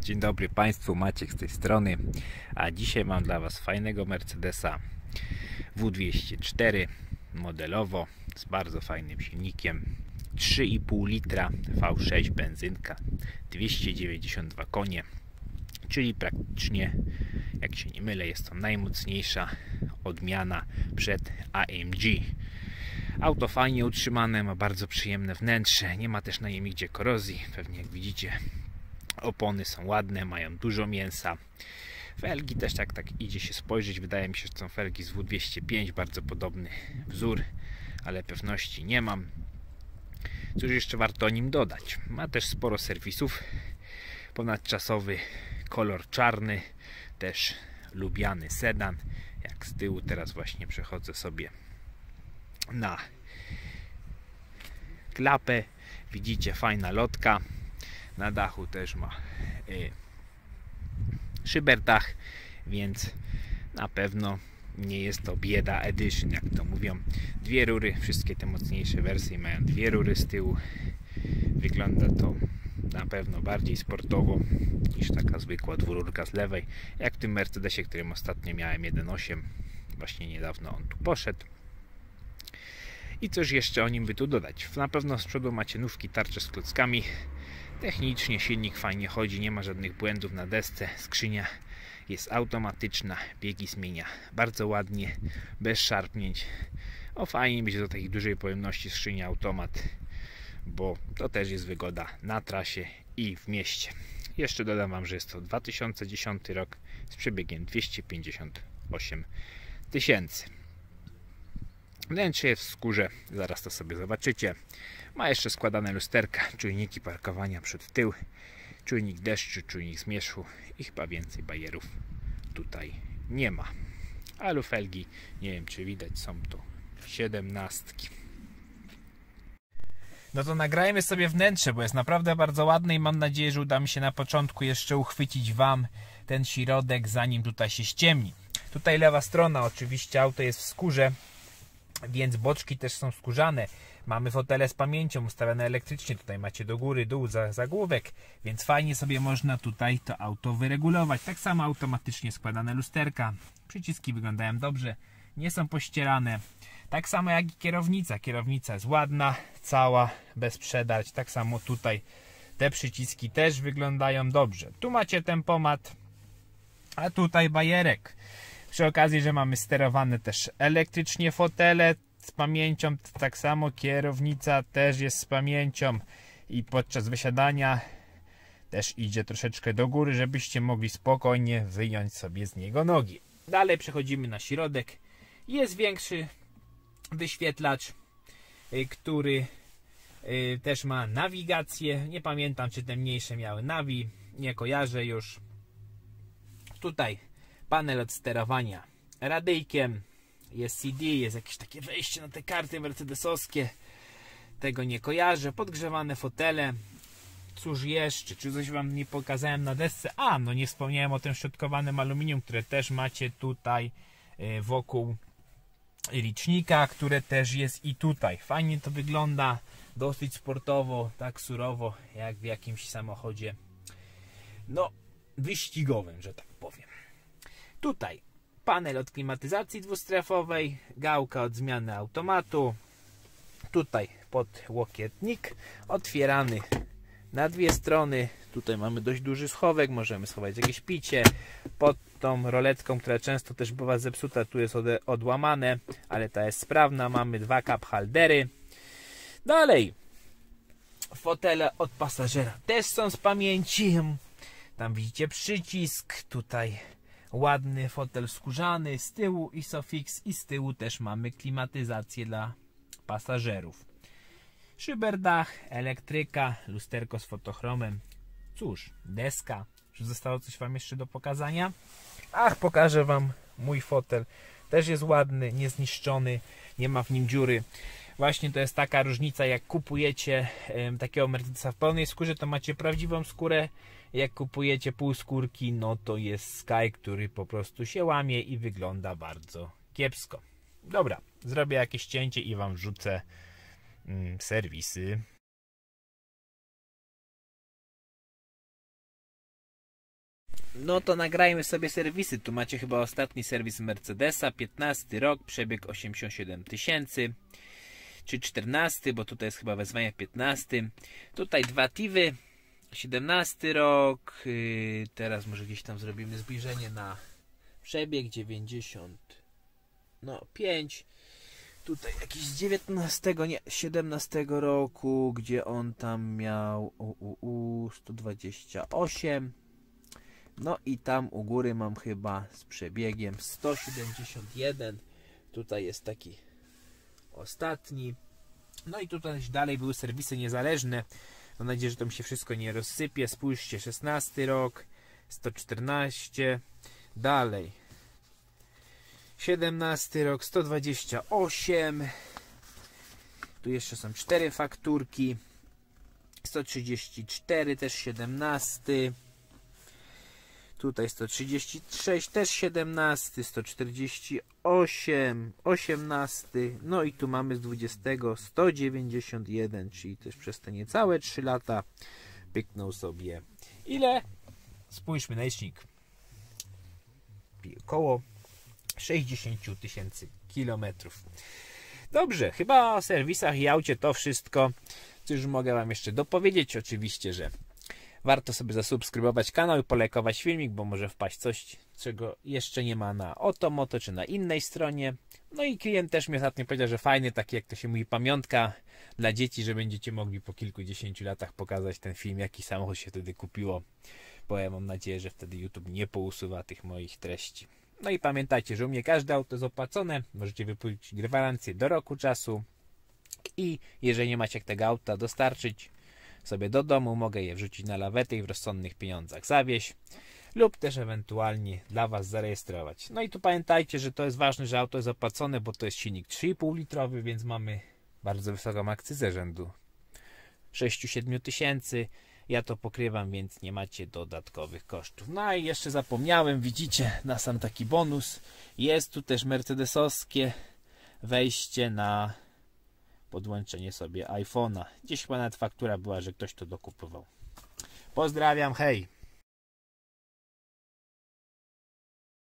Dzień dobry Państwu, Maciek z tej strony, a dzisiaj mam dla Was fajnego Mercedesa W204 modelowo z bardzo fajnym silnikiem, 3,5 litra V6 benzynka, 292 konie, czyli praktycznie, jak się nie mylę, jest to najmocniejsza odmiana przed AMG. Auto fajnie utrzymane, ma bardzo przyjemne wnętrze, nie ma też na nim nigdzie korozji, pewnie jak widzicie. Opony są ładne, mają dużo mięsa. Felgi też tak idzie się spojrzeć. Wydaje mi się, że są felgi z W205, bardzo podobny wzór, ale pewności nie mam. Cóż jeszcze warto o nim dodać? Ma też sporo serwisów. Ponadczasowy kolor czarny, też lubiany sedan. Jak z tyłu teraz właśnie przechodzę sobie na klapę. Widzicie, fajna lotka. Na dachu też ma szyberdach, więc na pewno nie jest to bieda edition, jak to mówią. Dwie rury, wszystkie te mocniejsze wersje mają dwie rury z tyłu. Wygląda to na pewno bardziej sportowo niż taka zwykła dwururka z lewej, jak w tym Mercedesie, którym ostatnio miałem 1.8. Właśnie niedawno on tu poszedł. I coś jeszcze o nim by tu dodać? Na pewno z przodu macie nówki, tarcze z klockami. Technicznie silnik fajnie chodzi, nie ma żadnych błędów na desce. Skrzynia jest automatyczna, biegi zmienia bardzo ładnie, bez szarpnięć. Fajnie być do takiej dużej pojemności skrzyni automat, bo to też jest wygoda na trasie i w mieście. Jeszcze dodam Wam, że jest to 2010 rok z przebiegiem 258 tysięcy. Wnętrze jest w skórze, zaraz to sobie zobaczycie. Ma jeszcze składane lusterka, czujniki parkowania przed tył, czujnik deszczu, czujnik zmierzchu i chyba więcej bajerów tutaj nie ma. Alufelgi, nie wiem czy widać, są tu 17. No to nagrajmy sobie wnętrze, bo jest naprawdę bardzo ładne i mam nadzieję, że uda mi się na początku jeszcze uchwycić Wam ten środek, zanim tutaj się ściemni. Tutaj lewa strona, oczywiście auto jest w skórze, więc boczki też są skórzane. Mamy fotele z pamięcią ustawione elektrycznie. Tutaj macie do góry, dół, zagłówek, więc fajnie sobie można tutaj to auto wyregulować. Tak samo automatycznie składane lusterka. Przyciski wyglądają dobrze, nie są pościerane. Tak samo jak i kierownica. Kierownica jest ładna, cała, bez przedarć. Tak samo tutaj te przyciski też wyglądają dobrze. Tu macie tempomat, a tutaj bajerek. Przy okazji, że mamy sterowane też elektrycznie fotele z pamięcią, tak samo kierownica też jest z pamięcią i podczas wysiadania też idzie troszeczkę do góry, żebyście mogli spokojnie wyjąć sobie z niego nogi. Dalej przechodzimy na środek. Jest większy wyświetlacz, który też ma nawigację. Nie pamiętam, czy te mniejsze miały nawi, nie kojarzę już. Tutaj panel od sterowania radyjkiem, jest CD, jest jakieś takie wejście na te karty mercedesowskie, tego nie kojarzę. Podgrzewane fotele. Cóż jeszcze, czy coś Wam nie pokazałem na desce? No nie wspomniałem o tym szczotkowanym aluminium, które też macie tutaj wokół licznika, które też jest i tutaj. Fajnie to wygląda, dosyć sportowo, tak surowo jak w jakimś samochodzie wyścigowym, że tak powiem. Tutaj panel od klimatyzacji dwustrefowej, gałka od zmiany automatu. Tutaj podłokietnik otwierany na dwie strony. Tutaj mamy dość duży schowek, możemy schować jakieś picie. Pod tą roletką, która często też bywa zepsuta, tu jest odłamane, ale ta jest sprawna. Mamy dwa cup holdery. Dalej fotele od pasażera też są z pamięci. Tam widzicie przycisk, tutaj ładny fotel skórzany, z tyłu ISOFIX i z tyłu też mamy klimatyzację dla pasażerów. Szyberdach, elektryka, lusterko z fotochromem. Cóż, deska. Czy zostało coś Wam jeszcze do pokazania? Pokażę Wam mój fotel. Też jest ładny, niezniszczony, nie ma w nim dziury. Właśnie to jest taka różnica, jak kupujecie takiego Mercedesa w pełnej skórze, to macie prawdziwą skórę. Jak kupujecie półskórki, no to jest Sky, który po prostu się łamie i wygląda bardzo kiepsko. Dobra, zrobię jakieś cięcie i Wam wrzucę serwisy. No to nagrajmy sobie serwisy. Tu macie chyba ostatni serwis Mercedesa, 15 rok, przebieg 87 000, czy 14, bo tutaj jest chyba wezwanie w 15. Tutaj dwa Tivy, 17 rok, teraz może gdzieś tam zrobimy zbliżenie na przebieg 95. Tutaj jakiś z 19, nie, 17 roku, gdzie on tam miał 128. No i tam u góry mam chyba z przebiegiem 171. Tutaj jest taki ostatni. No i tutaj dalej były serwisy niezależne. Mam nadzieję, że to mi się wszystko nie rozsypie. Spójrzcie, 16 rok, 114. Dalej 17 rok, 128. Tu jeszcze są 4 fakturki. 134, też 17. Tutaj 136, też 17, 148, 18, no i tu mamy z 20 191, czyli też przez te niecałe 3 lata pyknął sobie ile? Spójrzmy na licznik. Około 60 000 kilometrów. Dobrze, chyba o serwisach i aucie to wszystko. Cóż mogę Wam jeszcze dopowiedzieć? Oczywiście, że warto sobie zasubskrybować kanał i polajkować filmik, bo może wpaść coś, czego jeszcze nie ma na Otomoto czy na innej stronie. No i klient też mi ostatnio powiedział, że fajny, taki jak to się mówi, pamiątka dla dzieci, że będziecie mogli po kilkudziesięciu latach pokazać ten film, jaki samochód się wtedy kupiło. Bo ja mam nadzieję, że wtedy YouTube nie pousuwa tych moich treści. No i pamiętajcie, że u mnie każde auto jest opłacone. Możecie wypłacić gwarancję do roku czasu. I jeżeli nie macie jak tego auta dostarczyć sobie do domu, mogę je wrzucić na lawetę i w rozsądnych pieniądzach zawieźć lub też ewentualnie dla Was zarejestrować. No i tu pamiętajcie, że to jest ważne, że auto jest opłacone, bo to jest silnik 3,5 litrowy, więc mamy bardzo wysoką akcyzę rzędu 6-7 tysięcy. Ja to pokrywam, więc nie macie dodatkowych kosztów. No i jeszcze zapomniałem, widzicie, na sam taki bonus jest tu też mercedesowskie wejście na podłączenie sobie iPhone'a. Gdzieś chyba nawet faktura była, że ktoś to dokupował. Pozdrawiam, hej!